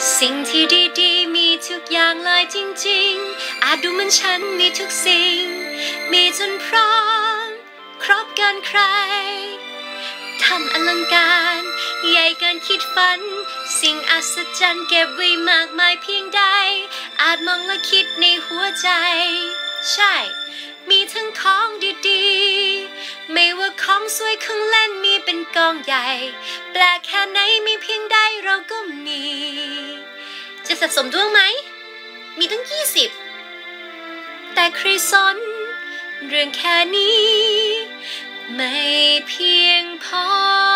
สิ่งที่ดีๆมีทุกอย่างเลยจริงๆอาจดูเหมือนฉันมีทุกสิ่งมีจนพร้อมครบเกินใครทำอลังการใหญ่เกินคิดฝันสิ่งอัศจรรย์เก็บไว้มากมายเพียงใดอาจมองและคิดในหัวใจใช่มีทั้งของดีๆไม่ว่าของสวยของเล่นมีเป็นกองใหญ่แปลกแค่ไหนมีเพียงใดเราก็มีจะสะสมดวงไหมมีตั้ง20แต่ใครสนเรื่องแค่นี้ไม่เพียงพอ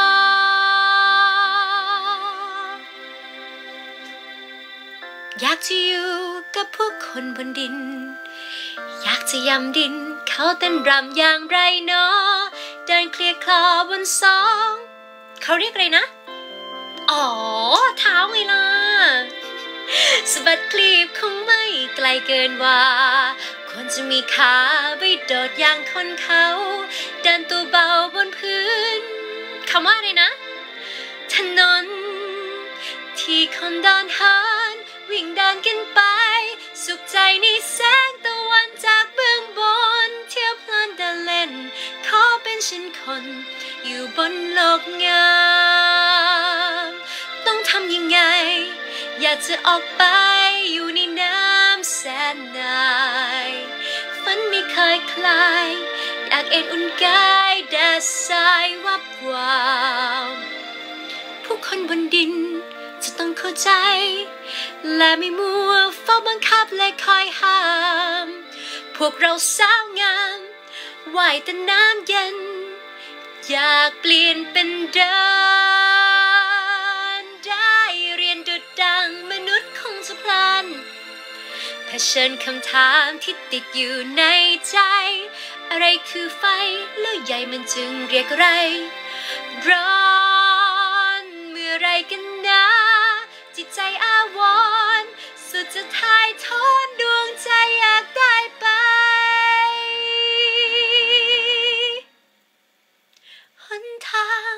อยากจะอยู่กับพวกคนบนดินอยากจะยำดินเขาเต้นรำอย่างไรเนาะเดินเคลียร์คลอบนสองเขาเรียกอะไรนะอ๋อเท้าไงล่ะสะบัดคลีบคงไม่ไกลเกินว่าควรจะมีขาไปโดดอย่างคนเขาเดินตัวเบาบนพื้นคำว่าอะไรนะถนนที่คนเดินเหินวิ่งเดินกันไปสุขใจในแสงตะวันจากเบื้องบนเที่ยวเพลินเดินเล่นขอเป็นฉันคนอยู่บนโลกงามต้องทำยังไงอยากจะออกไปอยู่ในน้ำแสนนายฝันไม่เคยคลายอยากเอ็นอุ่นกายแดดสายวับวาวผู้คนบนดินจะต้องเข้าใจและไม่มัวเฝ้าบังคับและคอยห้ามพวกเราสาวงามว่ายแต่น้ำเย็นอยากเปลี่ยนเป็นเดินได้เรียนดุจดังมนุษย์คงจะพลันเผชิญคำถามที่ติดอยู่ในใจอะไรคือไฟแล้วใหญ่มันจึงเรียกอะไรร้อนเมื่อไรกันนะจิตใจอาวรณ์สุดจะทายทอดดวงใจอยากได้ไปหนทาง